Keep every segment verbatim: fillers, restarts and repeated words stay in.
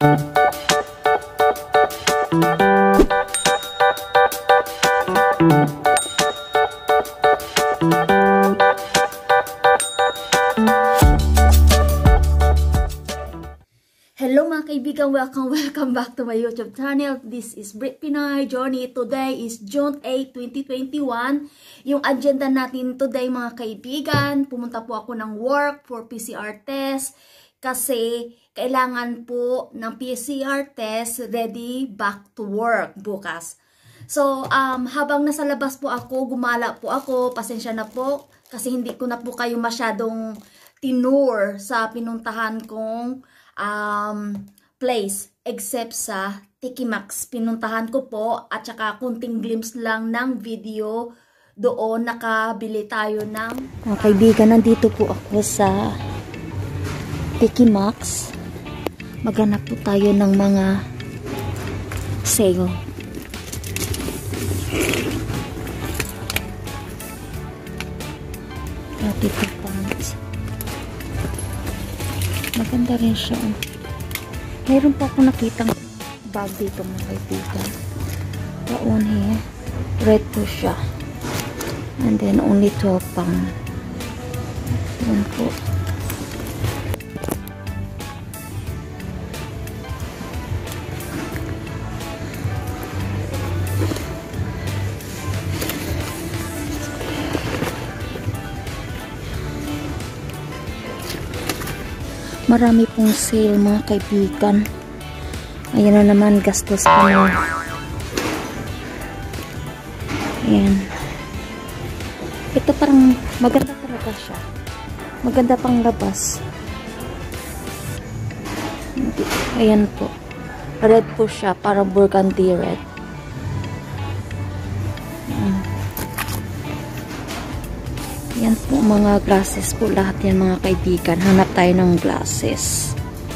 Hello mga kaibigan, welcome, welcome back to my YouTube channel. This is Brit Pinoy Journey. Today is June eighth, twenty twenty-one. Yung agenda natin today mga kaibigan, pumunta po ako ng work for P C R test kasi kailangan po ng P C R test ready back to work bukas. So, um, habang nasa labas po ako, gumala po ako, pasensya na po kasi hindi ko na po kayo masyadong tinur sa pinuntahan kong um, place except sa Tikimax. Pinuntahan ko po at saka kunting glimpse lang ng video doon. Nakabili tayo ng mga kaibigan, nandito po ako sa Tikimax. Maghanap po tayo ng mga sale. Dito pants. Maganda rin siya. Mayroon pa ako nakitang bag dito mga kaibigan. Taon here. Red po siya. And then only twelve pounds. Yan po. Marami pong sale mga kaibigan. Ayan na naman, gastos pa na. Ayan. Ito parang maganda talaga siya. Maganda pang labas. Ayan po. Red po siya, parang burgundy red. Ayan. Yan po mga glasses po, lahat yan mga kaibigan. Hanap tayo ng glasses.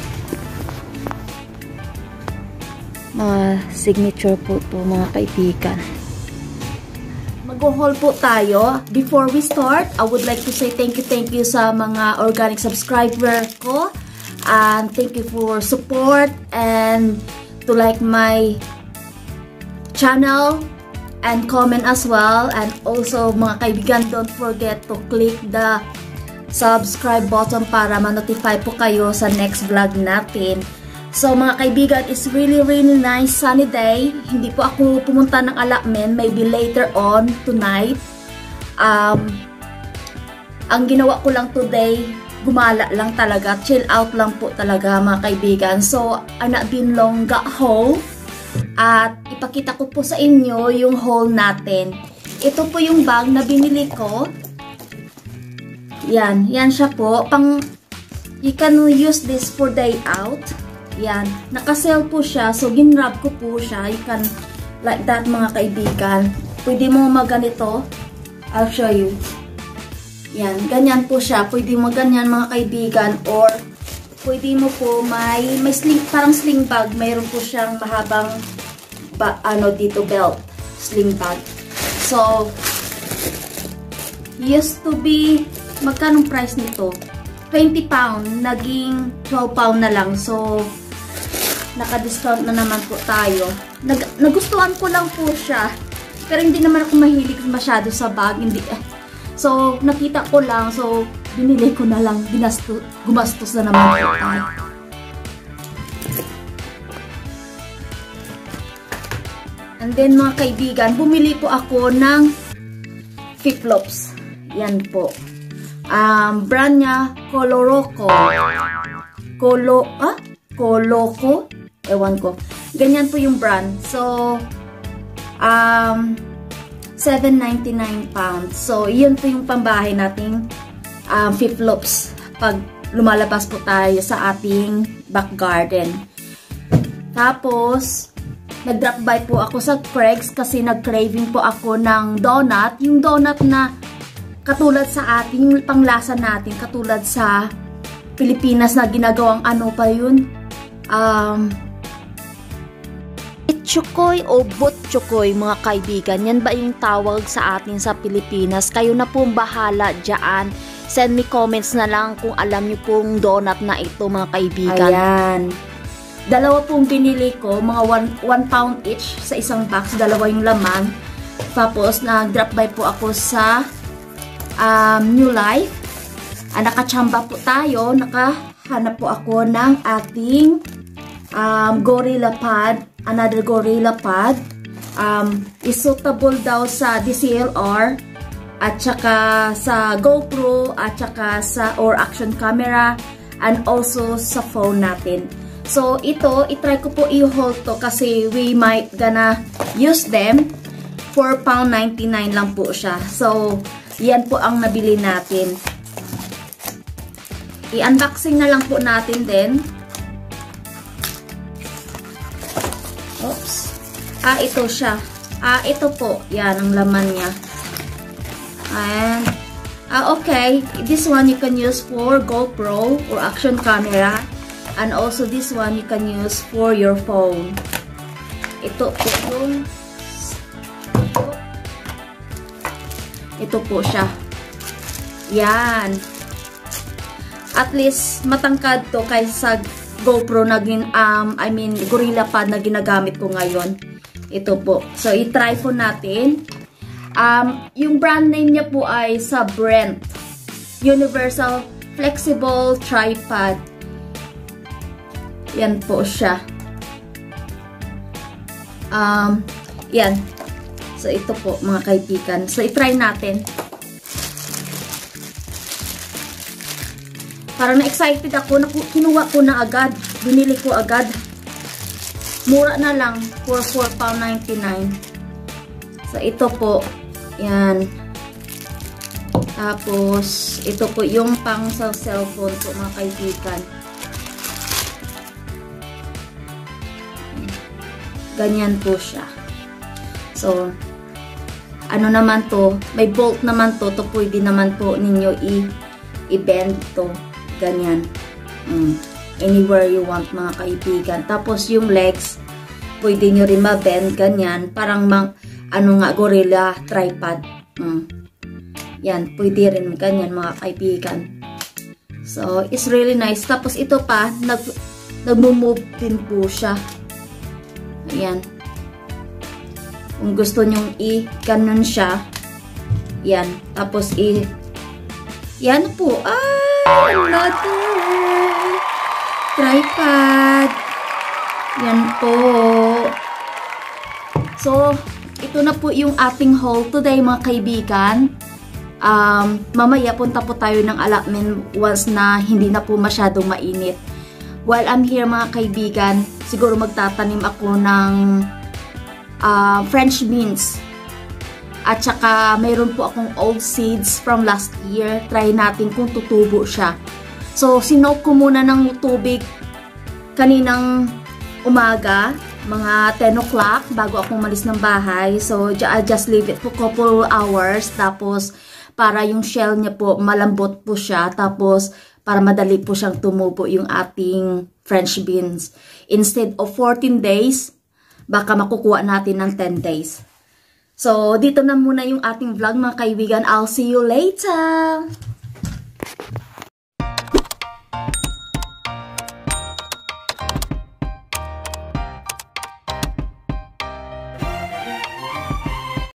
Mga signature po to mga kaibigan. Mag-haul po tayo. Before we start, I would like to say thank you, thank you sa mga organic subscriber ko. And thank you for support and to like my channel. And comment as well. And also mga kaibigan, don't forget to click the subscribe button para ma-notify po kayo sa next vlog natin. So mga kaibigan, it's really really nice sunny day. Hindi po ako pumunta ng allotment, maybe later on tonight. Um, ang ginawa ko lang today, gumala lang talaga, chill out lang po talaga mga kaibigan. So I'm not been long got home. At ipakita ko po sa inyo yung haul natin. Ito po yung bag na binili ko. Yan, yan siya po. Pang, you can use this for day out. Yan, naka-sale po siya. So, ginrab ko po siya. You can, like that mga kaibigan. Pwede mo maganito. I'll show you. Yan, ganyan po siya. Pwede mo ganyan mga kaibigan. Or, pwede mo po may, may sling, parang sling bag. Mayroon po siyang mahabang ba, ano dito, belt. Sling bag. So, used to be, magkanong price nito? twenty pounds. Naging twelve pounds na lang. So, naka-discount na naman po tayo. Nag, nagustuhan ko lang po siya. Pero hindi naman ako mahilig masyado sa bag. Hindi, eh. So, nakita ko lang. So, binili ko na lang. Ginasto, gumastos na naman po tayo. And then mga kaibigan, bumili po ako ng flip-flops. Yan po. Um, brand niya, Coloroco. Colo, ah? Coloco? Ewan ko. Ganyan po yung brand. So, um, seven ninety-nine pounds. So, yun po yung pambahay nating um, flip-flops pag lumalabas po tayo sa ating back garden. Tapos, nag-drop by po ako sa Craig's kasi nag-craving po ako ng donut. Yung donut na katulad sa ating, yung panglasa natin, katulad sa Pilipinas na ginagawang ano pa yun? Um, Chokoy o butchokoy mga kaibigan. Yan ba yung tawag sa atin sa Pilipinas? Kayo na pong bahala dyan. Send me comments na lang kung alam nyo pong donut na ito mga kaibigan. Ayan. Dalawa pong binili ko, mga one pound each sa isang box, dalawa yung laman. Tapos, nag-drop by po ako sa um, New Life. Ah, nakachamba po tayo, nakahanap po ako ng ating um, Gorilla Pad, another Gorilla Pad. Um, is suitable daw sa D S L R at saka sa GoPro at saka sa or action camera and also sa phone natin. So ito, itry ko po i-hold to kasi we might gonna use them. four pound ninety-nine lang po siya. So yan po ang nabili natin. I-unboxing na lang po natin din. Oops. Ah, ito siya. Ah, ito po. Yan, ang laman niya. And, ah, okay. This one you can use for GoPro or action camera. And also this one you can use for your phone. Ito po yung ito, ito po siya. Yan. At least, matangkad to kaysa sa GoPro na gin, um, I mean, Gorilla Pad na ginagamit ko ngayon. Ito po. So, i-try po natin. Um, yung brand name niya po ay sa Brent. Universal Flexible Tripod. Yan po siya. Um, yan. So, ito po mga kaibigan. So, i-try natin. Parang na-excited ako. Kinuha ko na agad. Binili ko agad. Mura na lang for four pound ninety-nine. So, ito po. Yan. Tapos, ito po yung pang sa cellphone po mga kaibigan. Ganyan po siya. So, ano naman to? May bolt naman to. To pwede naman po ninyo i-bend to. Ganyan. Mm. Anywhere you want mga kaibigan. Tapos yung legs, pwede nyo rin ma-bend, ganyan. Parang mang, ano nga, Gorilla Tripod. Mm. Yan, pwede rin ganyan mga kaibigan. So, it's really nice. Tapos ito pa, nag, nag-move din po siya. Ayan. Kung gusto nyong i-ganon siya, yan. Tapos i, yan po. Ah, another tripod. Yan po. So, ito na po yung ating haul today mga kaibigan. Um, mamaya punta po tayo ng allotment once na hindi na po masyadong mainit. While I'm here mga kaibigan, siguro magtatanim ako ng uh, French beans. At saka mayroon po akong old seeds from last year. Try natin kung tutubo siya. So, sinok ko muna ng tubig kaninang umaga, mga ten o'clock, bago ako umalis ng bahay. So, I just leave it for couple hours. Tapos, para yung shell niya po, malambot po siya. Tapos, para madali po siyang tumubo yung ating French beans. Instead of fourteen days, baka makukuha natin ng ten days. So, dito na muna yung ating vlog mga kaibigan. I'll see you later!